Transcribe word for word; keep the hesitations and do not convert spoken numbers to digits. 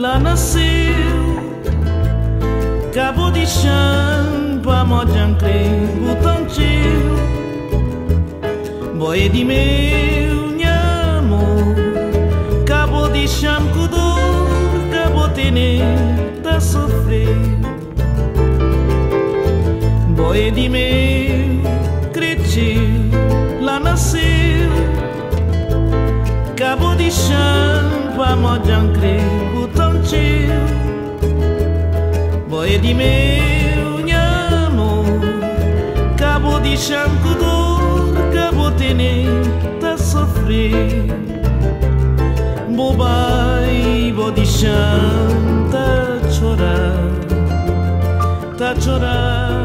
lá nasceu, cabo de chão pra mojancre o tontil, boi de meu nhamo, cabo de chão com dor, cabo tene tá sofrer, boi de meu creti lá nasceu, cabo de chão pra mojancre o tontil, boi de meu nhamo, cabo de chão com dor, cabo tene tá sofrer, bobai bo de chão tá chorar, tá chorar.